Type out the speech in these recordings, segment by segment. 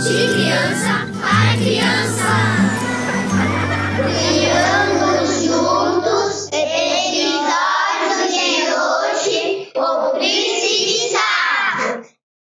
De criança para criança. Criamos juntos, episódio de hoje, o Príncipe Sábio.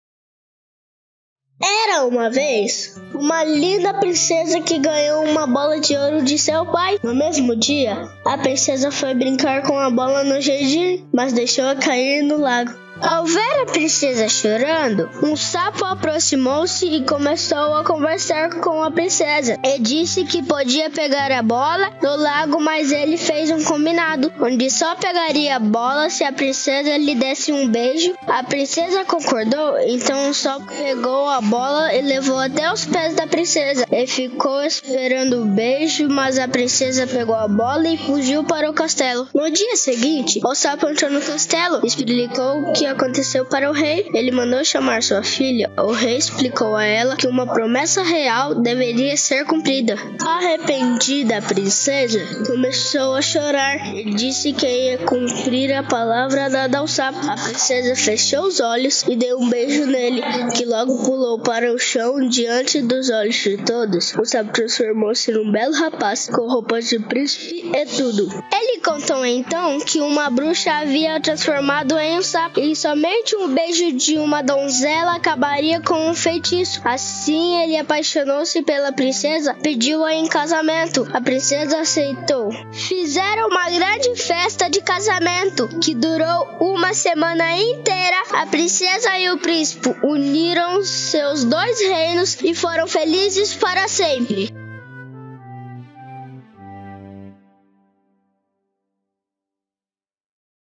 Era uma vez uma linda princesa que ganhou uma bola de ouro de seu pai. No mesmo dia, a princesa foi brincar com a bola no jardim, mas deixou-a cair no lago. Ao ver a princesa chorando, um sapo aproximou-se e começou a conversar com a princesa. E disse que podia pegar a bola no lago, mas ele fez um combinado, onde só pegaria a bola se a princesa lhe desse um beijo. A princesa concordou, então o sapo pegou a bola e levou até os pés da princesa. E ficou esperando o beijo, mas a princesa pegou a bola e fugiu para o castelo. No dia seguinte, o sapo entrou no castelo e explicou o que aconteceu para o rei. Ele mandou chamar sua filha. O rei explicou a ela que uma promessa real deveria ser cumprida. Arrependida, a princesa começou a chorar e disse que ia cumprir a palavra dada ao sapo. A princesa fechou os olhos e deu um beijo nele, que logo pulou para o chão diante dos olhos de todos. O sapo transformou-se num belo rapaz com roupas de príncipe e tudo. Ele contou então que uma bruxa havia transformado em um sapo e somente um beijo de uma donzela acabaria com um feitiço. Assim ele apaixonou-se pela princesa, pediu-a em casamento. A princesa aceitou. Fizeram uma grande festa de casamento que durou uma semana inteira. A princesa e o príncipe uniram seus dois reinos e foram felizes para sempre.